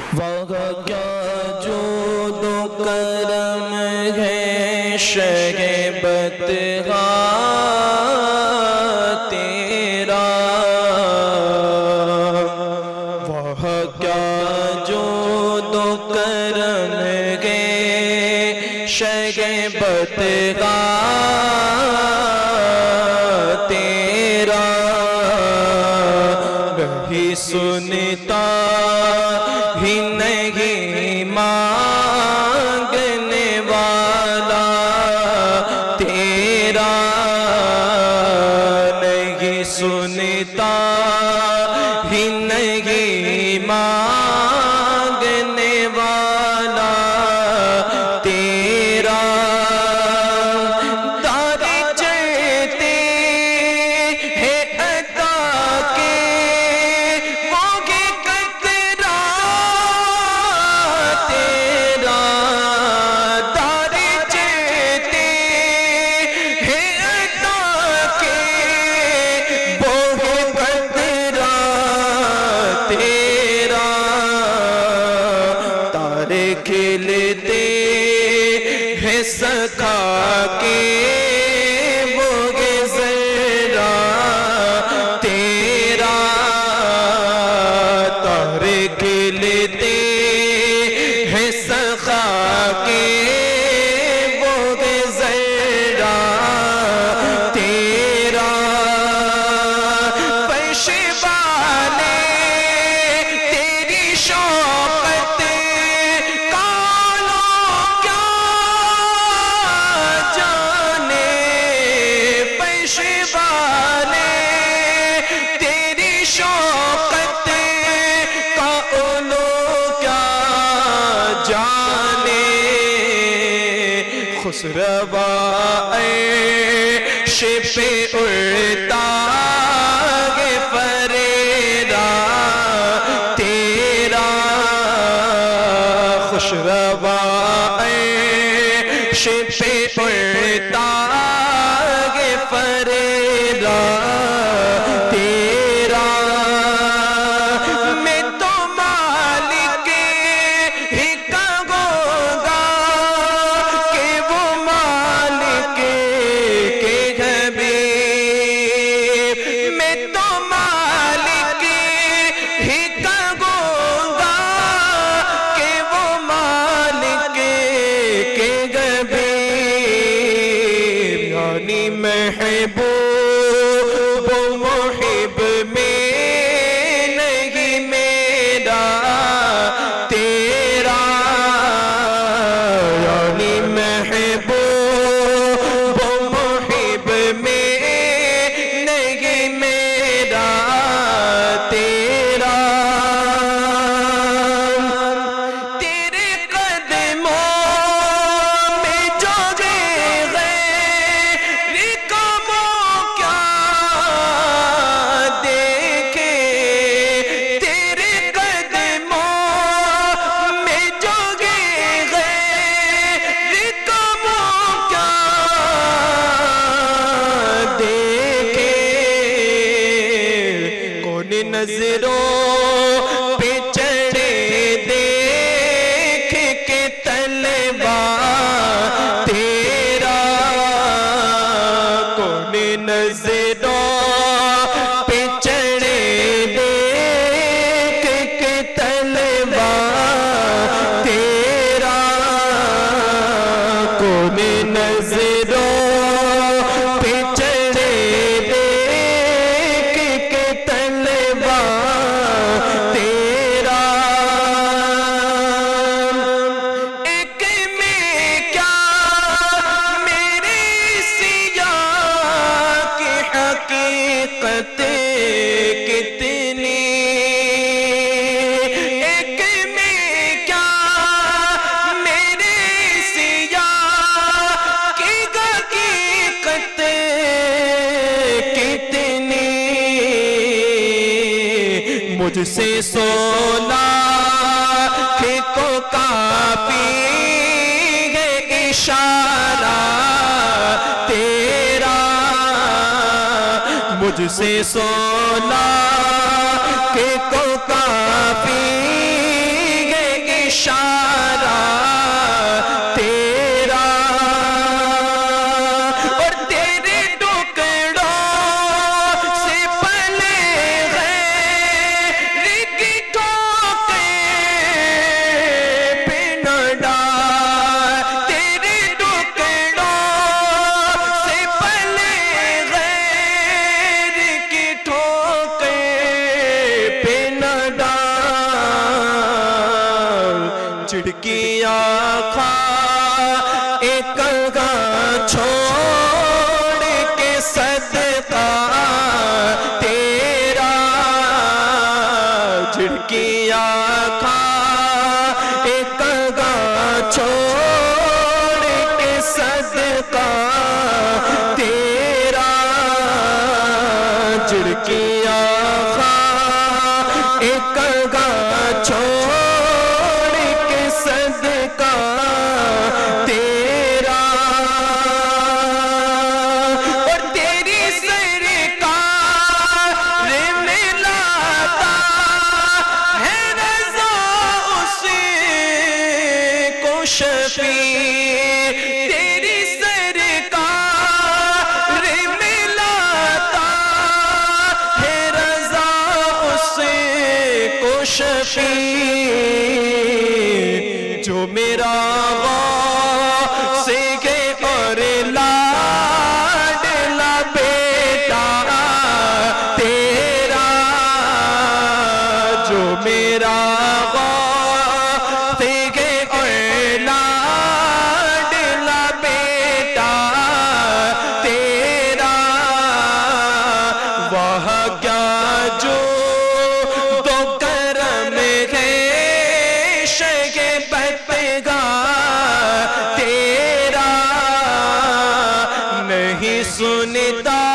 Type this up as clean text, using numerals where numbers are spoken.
وہاں کیا جود و کرم ہے شہ بطحا تیرا، وہاں کیا جود و کرم ہے شہ بطحا تیرا، نہیں سنتا ہی نہیں مانگنے والا تیرا، نہیں سنتا ہی نہیں مانگنے والا تیرا، داری چہتے ہیں عطا کے کھلتے ہیں سکھا کے وہ ذرا تیرا، تارے کھلتے ہیں سکھا کے وہ ذرا تیرا، فرش والے تیری شوقت خسروا عیش پہ اڑتا ہے فریدا تیرا، خسروا عیش پہ اڑتا ہے فریدا تیرا، میں تو مالک ہی کہوں گا محبوب و محب میں نہیں میرا تیرا، یعنی محبوب و محب میں نہیں میرا تیرا، تیرے قدموں میں جو نظروں پہ چڑھے دیکھ کے طلبا تیرا، کون نظروں پہ چڑھے دیکھ کے طلبا تیرا، کون نظروں پہ چڑھے کتنی ایک میں کیا میرے سیاہ کی حقیقت کتنی، مجھ سے 16 کو کافی ہے اشارہ تیرا، مجھ سے 16 کو کافی ہے جھڑکیاں کھا ایک گاں چھوڑ کے صدقہ تیرا جھڑکیاں کھا ایک گاں چھوڑ کے صدقہ تیرا جھڑکیاں کھا ایک گاں چھوڑ کے صدقہ تیرا اور تیری سرکار میں لاتا ہے رضا اسی کو شفیع تیری سرکار میں لاتا ہے رضا اسی کو شفیع جو میرا غوث ہے اور لاڈلا بیٹا تیرا جو میرا غوث ہے اور لاڈلا بیٹا تیرا وہ کیا جو تو کرم ہے شیبت گاہ تیرا نہیں سنتا